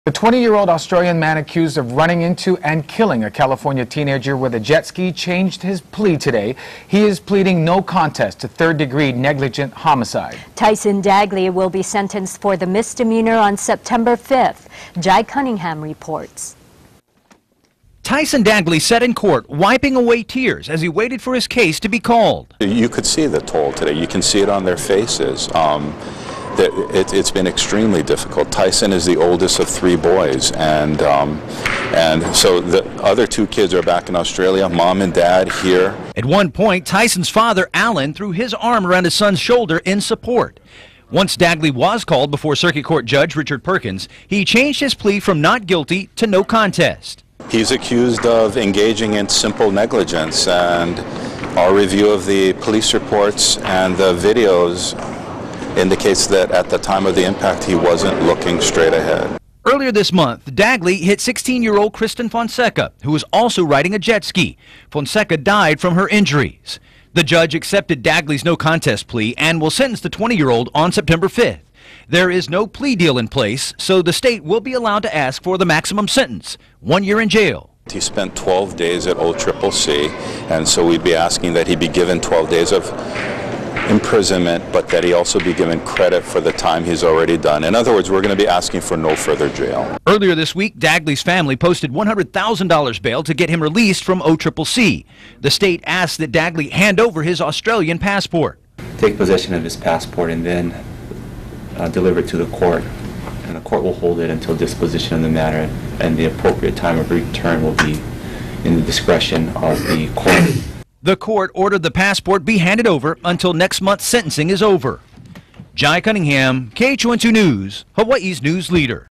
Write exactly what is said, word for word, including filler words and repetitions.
The twenty-year-old Australian man accused of running into and killing a California teenager with a jet ski changed his plea today. He is pleading no contest to third-degree negligent homicide. Tyson Dagley will be sentenced for the misdemeanor on September fifth. Jai Cunningham reports. Tyson Dagley sat in court, wiping away tears as he waited for his case to be called. You could see the toll today. You can see it on their faces. Um, It, it's been extremely difficult. Tyson is the oldest of three boys, and um, and so the other two kids are back in Australia, mom and dad here. At one point, Tyson's father, Alan, threw his arm around his son's shoulder in support. Once Dagley was called before Circuit Court Judge Richard Perkins, he changed his plea from not guilty to no contest. He's accused of engaging in simple negligence, and our review of the police reports and the videos indicates that at the time of the impact he wasn't looking straight ahead. Earlier this month, Dagley hit sixteen-year-old Kristen Fonseca, who was also riding a jet ski. Fonseca died from her injuries. The judge accepted Dagley's no contest plea and will sentence the twenty-year-old on September fifth. There is no plea deal in place, so the state will be allowed to ask for the maximum sentence, one year in jail. He spent twelve days at O C C C, and so we'd be asking that he be given twelve days of imprisonment, but that he also be given credit for the time he's already done. In other words, we're going to be asking for no further jail. Earlier this week, Dagley's family posted one hundred thousand dollars bail to get him released from O C C C. The state asked that Dagley hand over his Australian passport. Take possession of his passport and then uh, deliver it to the court. And the court will hold it until disposition of the matter, and the appropriate time of return will be in the discretion of the court. The court ordered the passport be handed over until next month's sentencing is over. Jai Cunningham, K H O N two News, Hawaii's news leader.